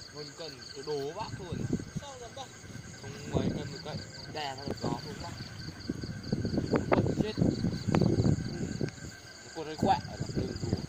Hơn cân tôi đố bác thôi. Sao dám bác? Không mấy cân một cậy. Đè nó được gió không bác. Quật chết. Cô hơi quẹ ở dọc đường đùa.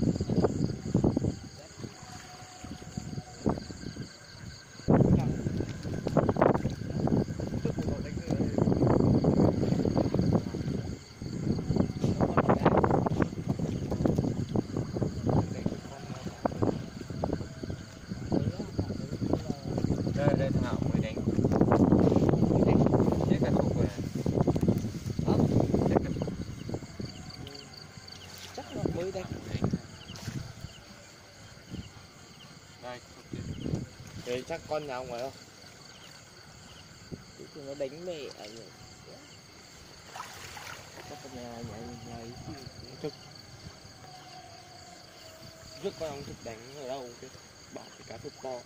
Đây Thảo mới đánh chết cả chục rồi. Chắc là mới đánh. Đây, Đấy chắc con nhà ông ấy không? Thì nó đánh mẹ à nhỉ? Chắc con nhà ấy thực. Rước con ông thực đánh ở đâu cái bảo cái cá thực to.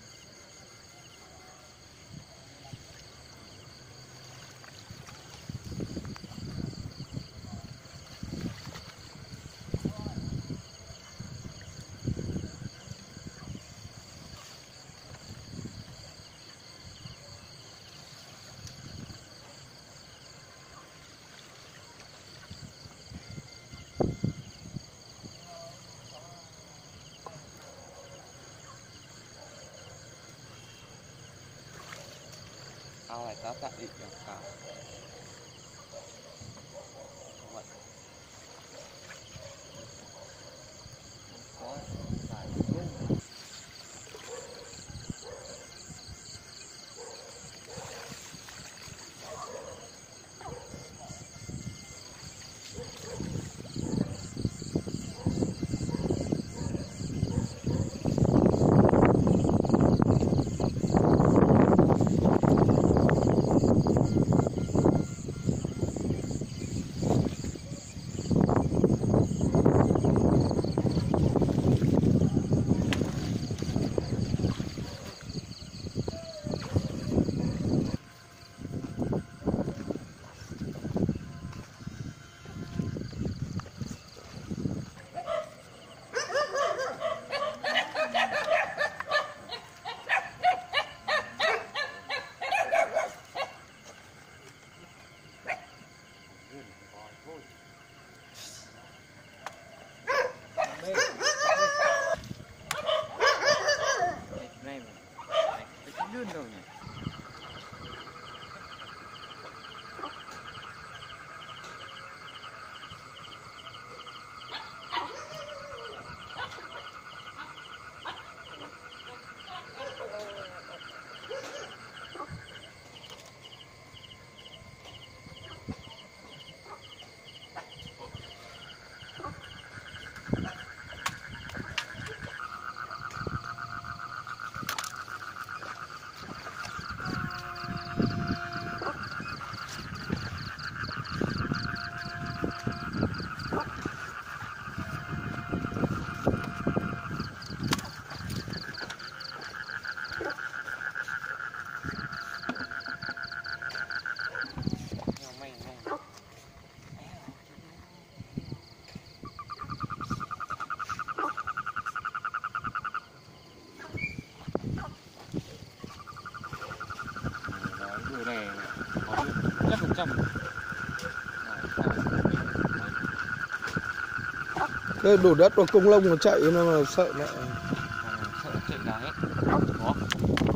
Ao này cá tạ định được cả. Vậy. Có phải luôn. Này mà. Cái lươn đâu nhỉ? Điều này có nhất phần trăm. Thế đổ đất vào công lông mà chạy nó mà sợ mẹ. Sợ chạy cả hết. Đó.